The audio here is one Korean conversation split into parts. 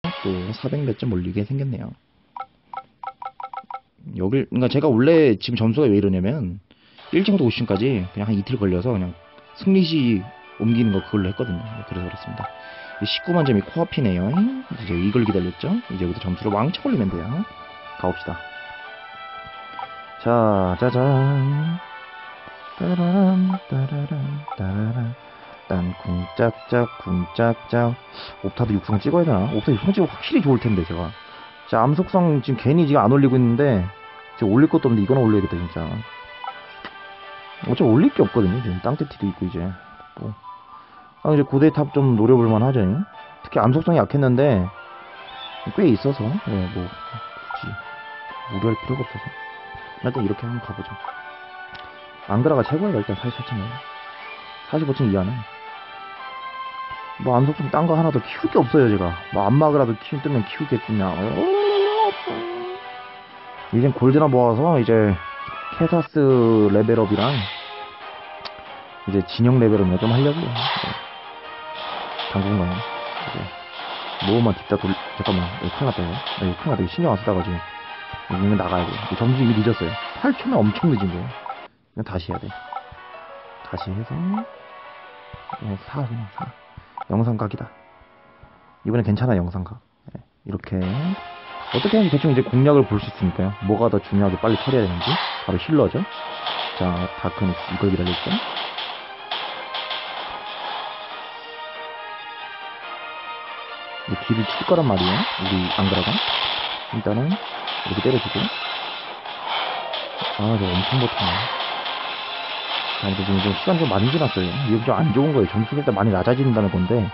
또 400 몇 점 올리게 생겼네요. 여길, 그러니까 제가 원래 지금 점수가 왜 이러냐면 1층부터 5층까지 그냥 한 이틀 걸려서 그냥 승리시 옮기는 거 그걸로 했거든요. 그래서 그렇습니다. 19만 점이 코앞이네요. 이제 이걸 기다렸죠. 이제부터 점수를 왕창 올리면 돼요. 가봅시다. 자, 짜잔. 따라란, 따라란, 따라란. 딴 쿵짝짝, 쿵짝짝. 옵타도 육성 찍어야 되나? 옵타 육성 찍으면 확실히 좋을 텐데, 제가. 자, 암속성 지금 괜히 지금 안 올리고 있는데, 제가 올릴 것도 없는데, 이거는 올려야겠다, 진짜. 어차피 올릴 게 없거든요, 지금. 땅떼티도 있고, 이제. 뭐. 아, 이제 고대탑 좀 노려볼만 하죠. 특히 암속성이 약했는데, 꽤 있어서, 네, 뭐, 굳이, 무리할 필요가 없어서. 일단 이렇게 한번 가보죠. 앙그라가 최고예요, 일단 44층에. 45층 이하는. 뭐, 암속성 딴 거 하나 더 키울 게 없어요, 제가. 뭐, 암막이라도 뜨면 키우겠냐. 이젠 골드나 모아서, 이제, 캐사스 레벨업이랑, 이제 진영 레벨업이나 좀 하려고요. 네. 당분간은. 모험만 뒷다 잠깐만. 큰일 났다, 이거. 큰일 났다. 이거 신경 안 쓰다가 지금. 이거 나가야 돼. 점수 이미 늦었어요. 8초면 엄청 늦은 거예요. 이거 다시 해야 돼. 다시 해서. 4. 영상 각이다. 이번에 괜찮아, 영상 각. 네. 이렇게. 어떻게 하면 대충 이제 공략을 볼 수 있으니까요. 뭐가 더 중요하게 빨리 처리해야 되는지. 바로 힐러죠. 자, 다크닉스. 이걸 기다렸죠. 뒤를 칠 거란 말이에요. 우리 앙그라가. 일단은 이렇게 때려주고. 아, 저거 엄청 못하네. 자, 이제 지금 시간 좀 많이 지났어요. 이거 좀 안 좋은 거예요. 점수가 일단 많이 낮아진다는 건데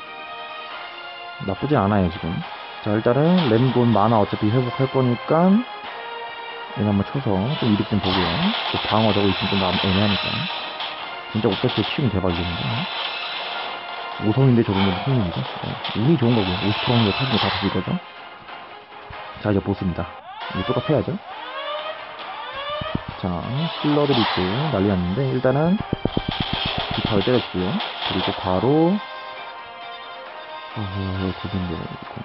나쁘진 않아요, 지금. 자, 일단은 램돈 만화 어차피 회복할 거니까 얘는 한번 쳐서 좀 이득 좀 보고요. 또 방어 저거 있으면 좀 애매하니까. 진짜 옵저스트 치우면 대박이겠는데. 5성인데 저런 건 승리이죠. 운이 좋은 거고요. 50%는 사진이 다 터질 거죠. 자, 이제 보스입니다. 이제 똑같아야죠. 자, 힐러들이 있고 난리 났는데, 일단은 기타를 때렸고요. 그리고 바로 고민돼.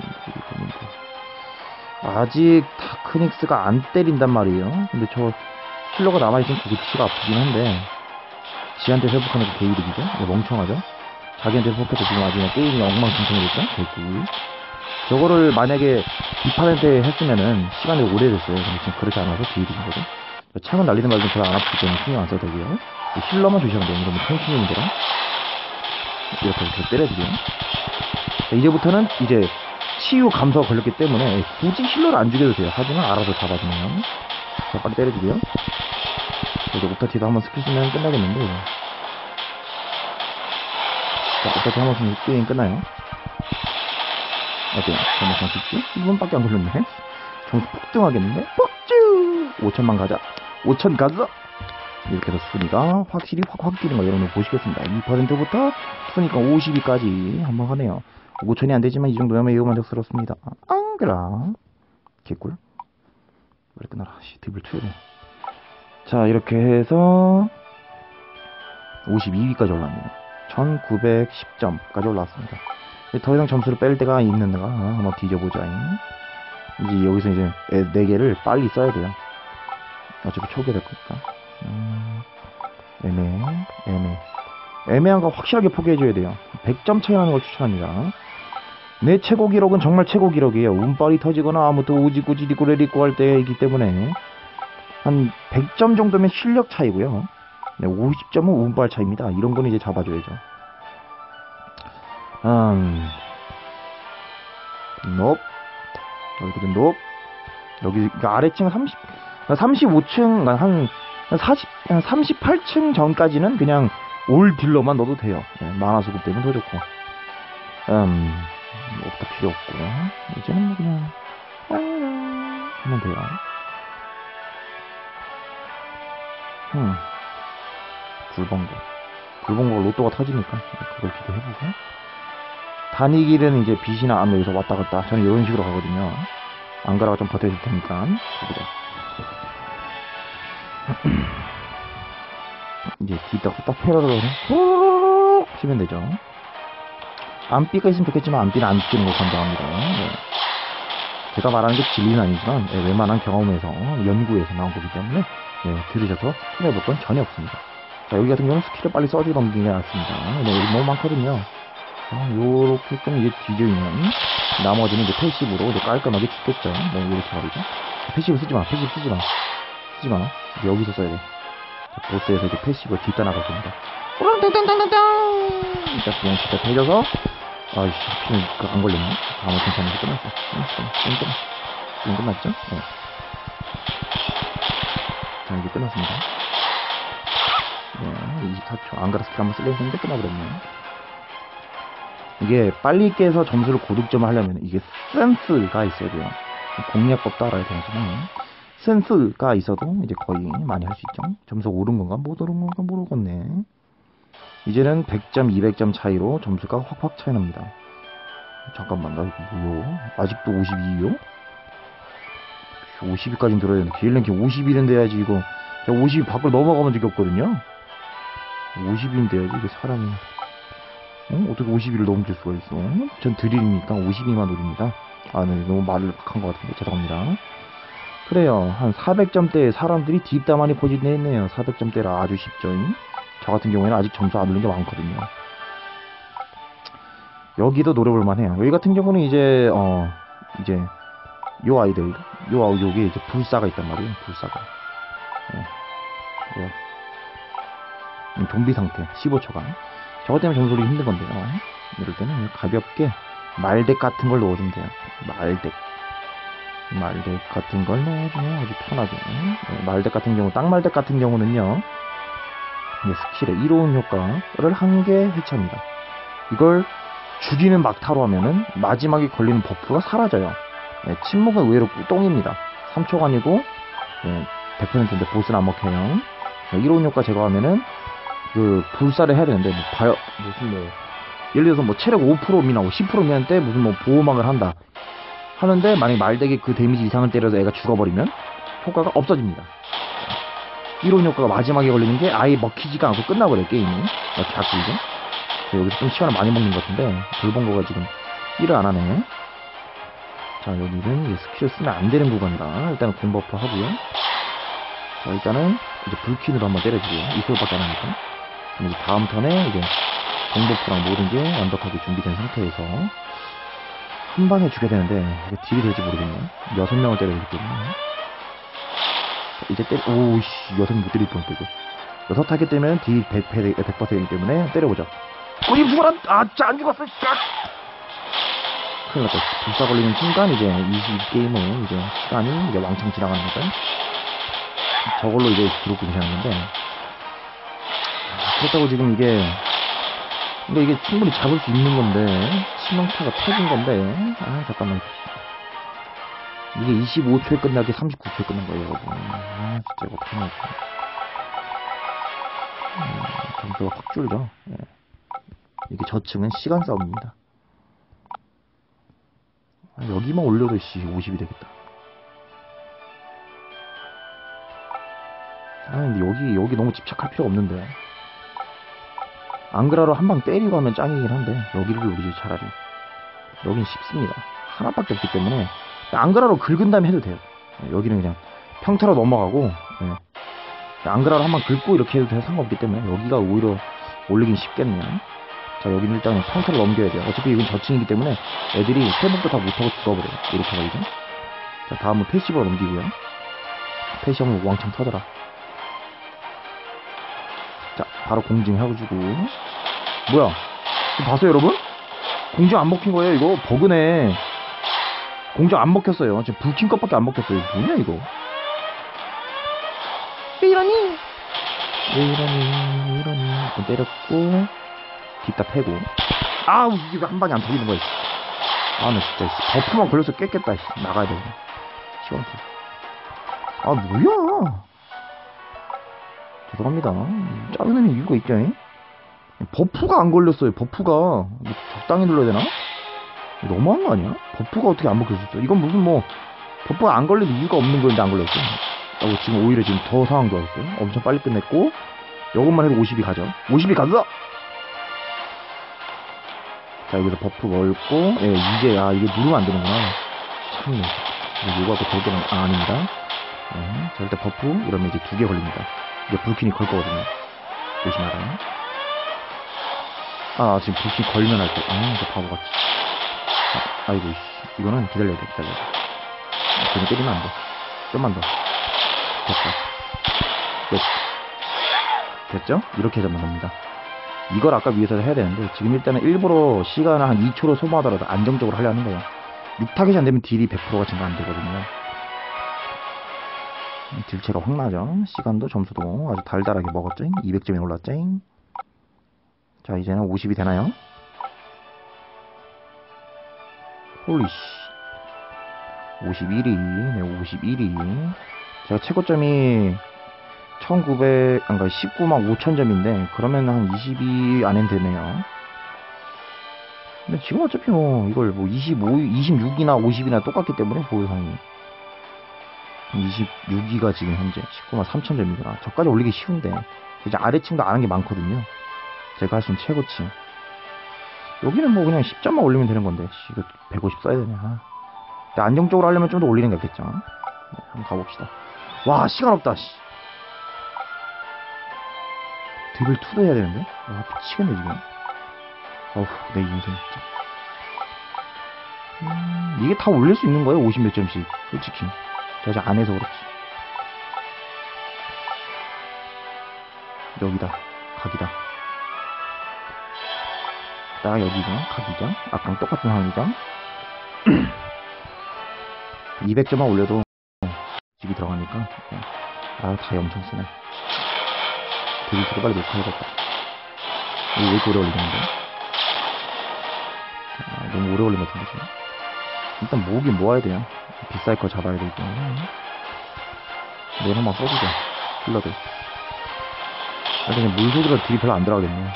아직 다크닉스가 안 때린단 말이에요. 근데 저 힐러가 남아있으면 그게 피가 아프긴 한데, 지한테 회복하는 게 개이득이죠. 멍청하죠. 자기한테 회복해서 지금 아주 그냥 게임이 엉망진창이겠죠. 개꿀. 저거를 만약에 2판한테 했으면은 시간이 오래됐어요. 근데 지금 그렇지 않아서 개이득인 거죠. 창은 날리는 말도 별로 안 아프기 때문에 신경 안 써도 되고요. 힐러만 조심하면 돼요. 이러면 통신용이더라. 이렇게 때려주고요. 이제부터는 이제 치유 감소가 걸렸기 때문에 굳이 힐러를 안 죽여도 돼요. 하지만 알아서 잡아주네요. 자, 빨리 때려주고요. 이제 옵타티도 한번 스킬 쓰면 끝나겠는데. 자, 옵타티 한번 쓰면 게임 끝나요. 어때요? 정말 정식지? 1분밖에 안 걸렸네. 점수 폭등하겠는데? 폭주! 5천만 가자. 5천 가자! 이렇게 해서 순위가 확실히 확 뛰는 거 여러분 보시겠습니다. 2%부터 순위가 52까지 한번 하네요. 5천이 안 되지만 이 정도면 매우 만족스럽습니다. 앙그라. 개꿀. 왜 끝나라. 드ብል 투여네. 자, 이렇게 해서 52위까지 올랐네요. 1910점까지 올라왔습니다. 더 이상 점수를 뺄 데가 있는가 한번 뒤져보자. 이제 여기서 이제 4개를 빨리 써야 돼요. 어차피 초기화 될 거니까. 애매한 거 확실하게 포기해줘야 돼요. 100점 차이 나는 걸 추천합니다. 내 최고 기록은 정말 최고 기록이에요. 운빨이 터지거나 아무튼 우지구지 리꾸레리꾸 할 때이기 때문에 한 100점 정도면 실력 차이고요. 50점은 운빨 차이입니다. 이런 건 이제 잡아줘야죠. 높. 여기도 높. 여기 아래층 35층 한 38층 전까지는 그냥 올 딜러만 넣어도 돼요. 네, 만화 수급 되면 더 좋고. 없다 필요 없고요. 이제는 뭐 그냥 하면 돼요. 불봉고 로또가 터지니까 그걸 기대해보고. 단위길은 이제 빛이나 암 여기서 왔다 갔다. 저는 이런 식으로 가거든요. 앙가라가 좀 버텨줄 테니까. 보자. 이제 뒤딱 딱 패러를 치면 되죠. 안삐가 있으면 좋겠지만 안삐는 안 끼는 걸 권장합니다. 네. 제가 말하는 게 진리는 아니지만 네, 웬만한 경험에서 연구에서 나온 거기 때문에 네, 들으셔서 손해볼 건 전혀 없습니다. 자, 여기 같은 경우는 스킬을 빨리 써주 넘기는 게 낫습니다. 네, 여기 너무 많거든요. 요렇게끔 이제 뒤져있는 나머지는 이제 패시브로 이제 깔끔하게 죽겠죠. 네, 이렇게 말이죠. 패시브 쓰지마, 패시브 쓰지마. 쓰지마. 여기서 써야 돼. 자, 보스에서 이제 패시브 뒷다 나갈 겁니다. 일단 그냥 진짜 패져서, 아이씨, 피는 안 걸렸네. 다음에 괜찮은데 끝났어. 지금 끝났죠? 네. 자, 이제 끝났습니다. 네, 24초. 안가라 스킬 한번 쓰려 했는데 끝나버렸네요. 이게 빨리 깨서 점수를 고득점을 하려면 이게 센스가 있어야 돼요. 공략법도 알아야 되지만 센스가 있어도 이제 거의 많이 할 수 있죠. 점수 오른 건가 못 오른 건가 모르겠네. 이제는 100점, 200점 차이로 점수가 확확 차이 납니다. 잠깐만, 나 이거 뭐요? 아직도 52요? 52까지는 들어야 되는데 기일랭킹 50일은 돼야지 이거. 제가 50 밖으로 넘어가면 적이 없거든요. 50인 돼야지 이게 사람이. 어떻게 51을 넘길 수가 있어? 전 드릴이니까 52만 노립니다. 아, 네, 너무 말을 박한 것 같은데 죄송합니다. 그래요, 한 400점대에 사람들이 뒷담화니 포진해 있네요. 400점대라 아주 쉽죠. 저 같은 경우에는 아직 점수 안 올린 게 많거든요. 여기도 노려볼만 해요. 여기 같은 경우는 이제 이제 요 아이들, 요게 이제 불사가 있단 말이에요. 불사가. 네. 좀비 상태 15초간. 저것 때문에 점수 올리기 힘든 건데요. 이럴 때는 가볍게 말덱 같은 걸 넣어주면 돼요. 말덱 같은 걸 넣어주면 아주 편하게. 네, 말덱 같은 경우, 땅말덱 같은 경우는요, 스킬의 이로운 효과를 한 개 해체합니다. 이걸 죽이는 막타로 하면은 마지막에 걸리는 버프가 사라져요. 네, 침묵은 의외로 똥입니다. 3초간이고 100%인데 보스는 안 먹혀요. 네, 이로운 효과 제거하면은 그 불사를 해야 되는데 예를 들어서 체력 5% 미나고 10% 미나는데 무슨 보호막을 한다 하는데, 만약에 말덱이 그 데미지 이상을 때려서 애가 죽어버리면 효과가 없어집니다. 이로운 효과가 마지막에 걸리는 게 아예 먹히지가 않고 끝나버려요, 게임이. 자꾸이죠. 여기서 좀 시간을 많이 먹는 것 같은데 돌본거가 지금 일을 안 하네. 자, 여기는 스킬을 쓰면 안 되는 구간이라 일단은 공버프 하고요. 자, 일단은 이제 불킨으로 한번 때려주고요. 이솔밖에 안 하니까. 이제 다음 턴에 이제 공버프랑 모든 게 완벽하게 준비된 상태에서 한 방에 죽여야 되는데 이게 딜이 될지 모르겠네요. 6명을 때려야 되기 때문에. 이제 오우씨, 6명 못 때릴 뻔했고. 6타겟 때문에 딜 100%이기 때문에 때려보자. 이 죽어라! 아, 진짜 안 죽었어! 큰일 났다. 불사 걸리는 순간 이제 22게임을 이제 시간이 이제 왕창 지나가는 거죠. 저걸로 이제 기록 공개하는데, 그렇다고 지금 이게 충분히 잡을 수 있는 건데, 치명타가 터진 건데, 잠깐만. 이게 25초에 끝나게 39초에 끝난 거예요, 여러분. 진짜 이거 어떡하나. 점수가 확 줄죠. 예. 이게 저층은 시간 싸움입니다. 여기만 올려도 50이 되겠다. 근데 여기 너무 집착할 필요가 없는데. 앙그라로 한 방 때리고 하면 짱이긴 한데, 여기를 노리지 차라리. 여긴 쉽습니다. 하나밖에 없기 때문에 앙그라로 긁은 다음에 해도 돼요. 여기는 그냥 평타로 넘어가고, 앙그라로 한 방 긁고 이렇게 해도 상관없기 때문에 여기가 오히려 올리긴 쉽겠네요. 자, 여기는 일단 평타를 넘겨야 돼요. 어차피 이건 저층이기 때문에 애들이 회복도 다 못하고 죽어버려요. 이렇게 말이죠. 자, 다음은 패시브로 넘기고요. 패시브는 왕창 터져라. 자, 바로 공징해주고. 뭐야? 이거 봤어요, 여러분? 공징 안 먹힌 거예요, 이거? 버그네. 공징 안 먹혔어요. 지금 불킨 것밖에 안 먹혔어요. 뭐냐, 이거? 왜 이러니? 좀 때렸고, 뒷다 패고. 아우, 이게 왜 한 방에 안 터지는 거야, 나 진짜, 버프만 걸려서 깼겠다, 나가야 돼. 시원해. 아, 뭐야? 죄송합니다. 짜증내는 이유가 있죠. 버프가 안 걸렸어요. 버프가 적당히 눌러야 되나? 너무한 거 아니야? 버프가 어떻게 안 먹혔었어? 이건 무슨 버프가 안 걸릴 이유가 없는 건데 안 걸렸어. 지금 오히려 지금 더 상황 좋았어요. 엄청 빨리 끝냈고, 이것만 해도 50이 가죠. 50이 가서 자, 여기서 버프 걸고, 예, 이게 누르면 안 되는구나. 참네. 이거 갖고 절대는, 아닙니다. 네, 자, 일단 버프, 이러면 이제 2개 걸립니다. 이제 불킨이 걸 거거든요. 조심하라. 지금 불킨 걸면 할 때, 저 바보같이. 아이고, 이거는 기다려야 돼. 괜히 때리면 안 돼. 좀만 더. 됐어. 끝. 됐죠? 이렇게 잡는 겁니다. 이걸 아까 위에서 해야 되는데, 지금 일단은 일부러 시간을 한 2초로 소모하더라도 안정적으로 하려는 거예요. 6타겟이 안 되면 딜이 100%가 증가 안 되거든요. 딜체가 확 나죠? 시간도 점수도 아주 달달하게 먹었죠? 200점이 올랐죠? 자, 이제는 50이 되나요? 홀리씨. 51위. 네, 51위. 제가 최고점이 19만 5천 점인데, 그러면 한 22 안엔 되네요. 근데 지금 어차피 이걸 26이나 50이나 똑같기 때문에, 보유상이. 26위가 지금 현재 19만 3천 점이구나. 저까지 올리기 쉬운데, 이제 아래층도 안 한 게 많거든요. 제가 할 수 있는 최고층. 여기는 그냥 10점만 올리면 되는 건데, 이거 150 써야 되냐. 근데 안정적으로 하려면 좀 더 올리는 게 낫겠죠. 네, 한번 가봅시다. 와, 시간 없다, 드빌 2도 해야 되는데? 와, 미치겠네, 지금. 어후, 내 인생 진짜. 이게 다 올릴 수 있는 거예요, 50 몇 점씩. 솔직히. 제가 안 해서 그렇지. 여기다. 각이다. 딱 여기죠. 각이죠. 아까랑 똑같은 상황이죠. 200점만 올려도 집이 들어가니까. 다 엄청 쓰네. 드빌트도 빨리 녹화해야겠다. 왜 이렇게 오래 걸리는데? 너무 오래 걸린 것 같은데, 지금. 일단 모으긴 모아야 돼요. 비쌀 거 잡아야 되기 때문에. 내일 한번 써주자. 힐러들. 일단 물소리가 딜이 별로 안 들어가겠네.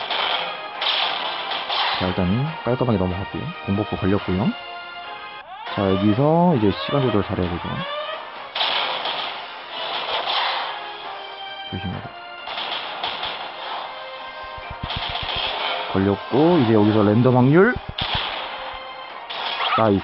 자, 일단 깔끔하게 넘어갔고요. 공복부 걸렸고요. 자, 여기서 이제 시간 조절 잘해야 되죠. 조심해야 돼. 걸렸고, 이제 여기서 랜덤 확률. 나이스.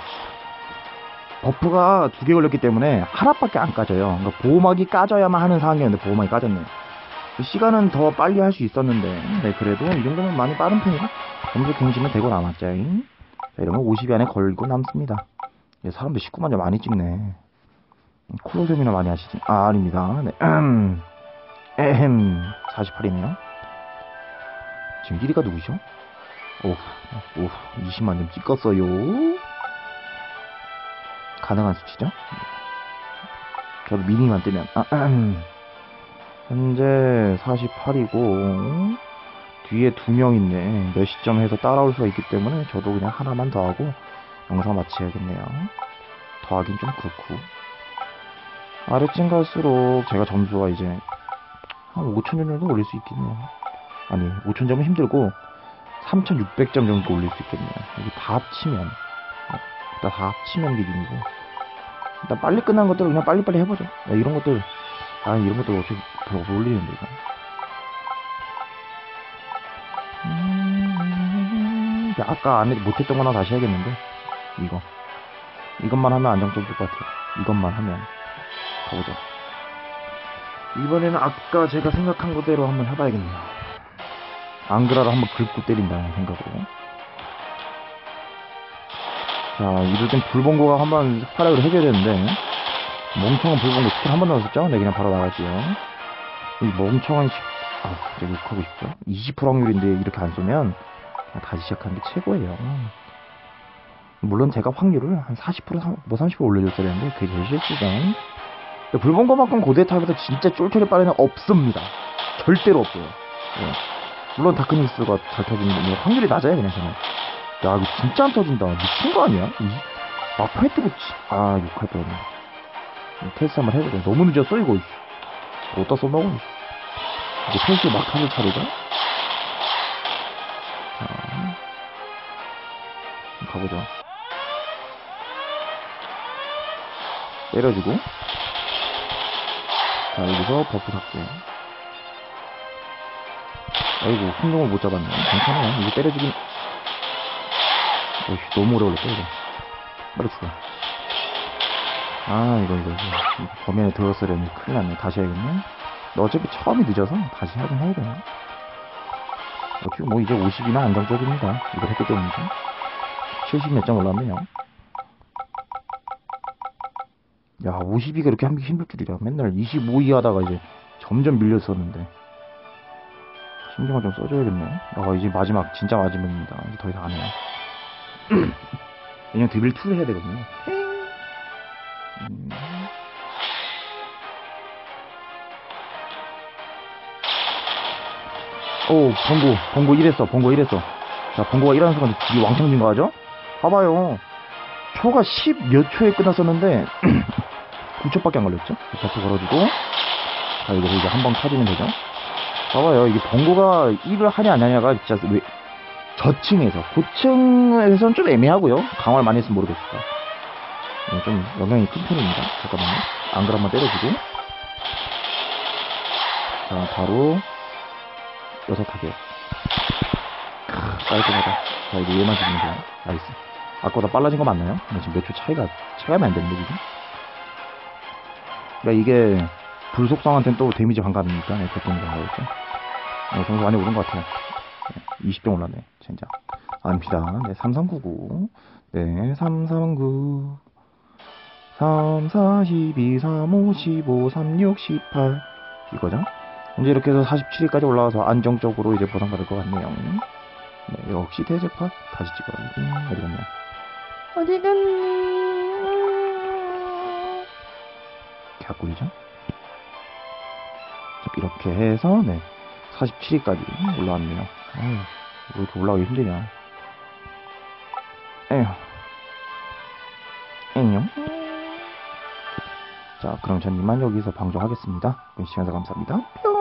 버프가 2개 걸렸기 때문에 하나밖에 안 까져요. 그러니까 보호막이 까져야만 하는 상황이었는데 보호막이 까졌네요. 시간은 더 빨리 할 수 있었는데, 네, 그래도 이 정도면 많이 빠른 편이고 점수 갱신은 되고 남았죠. 자, 이러면 50위 안에 걸고 남습니다. 사람들 19만 점 많이 찍네. 콜로세움이나 많이 하시지. 아닙니다. 네. 48이네요. 지금 1위가 누구죠? 오, 20만 점 찍었어요. 가능한 수치죠? 저도 미니만 뜨면. 현재 48이고, 뒤에 2명 있네. 몇 시점 해서 따라올 수가 있기 때문에 저도 그냥 하나만 더 하고 영상 마쳐야겠네요. 더하긴 좀 그렇고. 아래층 갈수록 제가 점수가 이제 한 5,000점 정도 올릴 수 있겠네요. 아니, 5,000점은 힘들고 3,600점 정도 올릴 수 있겠네요. 여기 다 합치면. 일단 다 합치면 기준이고. 일단 빨리 끝난 것들을 그냥 빨리빨리 해보죠. 이런 것들, 이런 것들 어차피 별로 못 올리는데, 이거. 아까 못했던 거나 다시 해야겠는데, 이것만 하면 안정적일 것 같아요. 이것만 하면. 가보자. 이번에는 아까 제가 생각한 거대로 한번 해봐야겠네요. 앙그라를 한번 긁고 때린다는 생각으로. 자, 이럴 땐 불봉고가 한번 활약을 해줘야 되는데, 멍청한 불봉고 스킬 한번 넣었었죠? 네, 그냥 바로 나가지요. 이 멍청한 진짜 욕하고 싶죠? 20% 확률인데 이렇게 안 쏘면 그냥 다시 시작하는 게 최고예요. 물론 제가 확률을 한 40%, 30% 올려줬어야 되는데 그게 제일 실수죠. 불봉고만큼 고대 탑에서 진짜 쫄쫄이 빠르는 없습니다. 절대로 없어요. 네. 물론 다크니스가 잘 터지는데 확률이 낮아요, 그냥 저는. 야, 이거 진짜 안 터진다. 미친 거 아니야? 마파에 뜨고 욕할 뻔했네. 테스트 한번 해보자. 너무 늦었어, 이거. 어디다 써먹어. 이제 테스트 막 하는 차례죠? 자, 가보자. 때려주고. 자, 여기서 버프 삭제. 아이고, 흥룡을 못 잡았네. 괜찮아요. 이거 때려주긴. 어이, 너무 오래 걸렸다, 이거. 빨리 죽어. 아, 이거. 범위에 들어갔어야 되는데 큰일 났네. 다시 해야겠네. 근데 어차피 처음이 늦어서 다시 하긴 해야 되네. 어차피 뭐 이제 50이나 안정적입니다. 이걸 했기 때문이죠. 70 몇 점 올랐네요. 야, 52가 이렇게 하기 힘들 줄이야. 맨날 25위 하다가 이제 점점 밀렸었는데. 신경을 좀 써줘야겠네. 이제 마지막, 진짜 마지막입니다. 이제 더 이상 안 해요. 왜냐면 데빌2를 해야 되거든요. 오, 번고 1했어. 자, 번고가 1하는 순간 이게 왕창 증가하죠? 봐봐요. 초가 10 몇 초에 끝났었는데, 9초밖에 안 걸렸죠? 다시 걸어주고, 자, 이거 이제 한 번 터지면 되죠? 봐봐요. 이게 번고가 1을 하냐 안 하냐가 진짜 저층에서, 고층에서는 좀 애매하고요. 강화를 많이 했으면 모르겠다. 좀 영향이 큰 편입니다. 잠깐만요. 안글 한번 때려주고. 자, 바로 6타겟. 깔끔하다. 자, 이제 얘만 죽이면 돼요. 나이스. 아까보다 빨라진 거 맞나요? 지금 몇 초 차이가 안 됐는데, 지금? 그러니까 이게 불속성한테는 또 데미지 반감이니까, 네, 그것 때문에 그런 거였죠. 점수 많이 오른 것 같아요. 네, 20점 올랐네, 진짜. 아닙니다. 네, 3399. 네, 339. 3, 4, 12, 3, 5, 15, 3, 6, 18. 이거죠? 이제 이렇게 해서 47위까지 올라와서 안정적으로 이제 보상받을 것 같네요. 네, 역시 대제팟 다시 찍어야지. 어디 갔냐? 어디 갔니? 개꿀이죠? 이렇게 해서, 네, 47위까지 올라왔네요. 왜 이렇게 올라가기 힘드냐? 에휴. 자, 그럼 전 이만 여기서 방송하겠습니다. 시청해주셔서 감사합니다. 뿅!